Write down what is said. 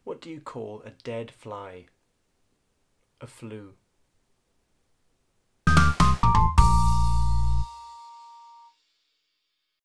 What do you call a dead fly? A flue.